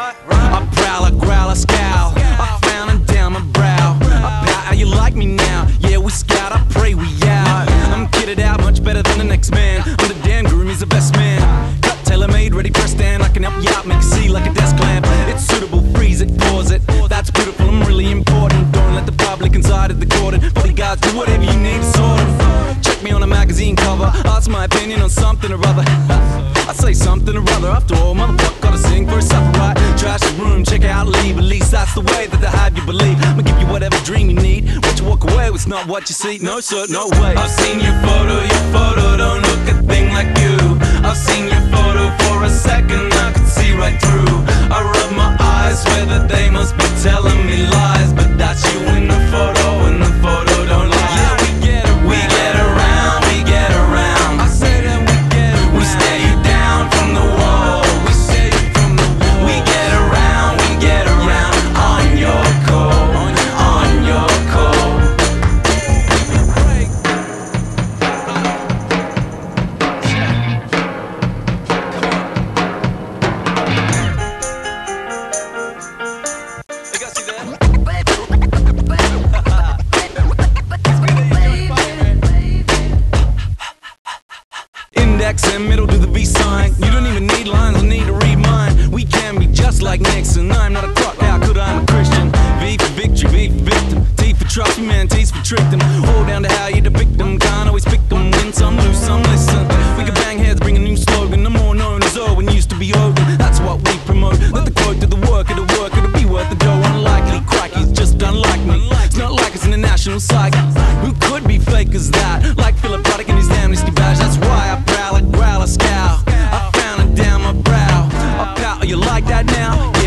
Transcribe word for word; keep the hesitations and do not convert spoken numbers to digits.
I prowl, I growl, I scowl. I frown and down my brow. I pout, how you like me now? Yeah, we scout, I pray we out. I'm kitted out, much better than the next man. I'm the damn groom, he's the best man. Cut, tailor-made, ready for a stand. I can help you out, make you see like a desk lamp. It's suitable, freeze it, pause it. That's beautiful, I'm really important. Don't let the public inside of the garden. Bodyguards, do whatever you need to sort of. Check me on a magazine cover, ask my opinion on something or other. I say something or other, after all, motherfucker, gotta sing for a supper, right? Trash the room, check out, leave, at least that's the way that they have you believe. I'ma give you whatever dream you need. What you walk away with, not what you see. No sir, no way. I've seen your photo, your photo don't look a thing like you. I've seen your photo for a second, I could see right through. I rub my eyes, swear that they must be telling me lies, but that's you in the photo, and the photo don't lie. Yeah, we get around, we get around, we get around. I say that we get around. We stare you down from the wall. We stare you from the wall. We get around, we get around on your call, on your call. You guys see that? Index and middle to the V sign. You don't even need lines, I need to read mine. We can be just like Nixon. I'm not a crock, how could I? I'm a Christian. V for victory, V for victim. T for trust, man, T's for trick them. All down to how you depict them. Can't always pick them, win some, lose some, listen. We can bang heads, bring a new slogan. The more known as Owen used to be Hogan. That's what we promote. Let the quote to the work, it'll work, it'll be worth the dough. Unlikely, cracky's just unlike me. It's not like it's an international psych. Who could be fake as that? Like Philip Ruddock and his amnesty badge. That's why I prowl, I growl, I scowl. I frown and down my brow. I pout, you like that now?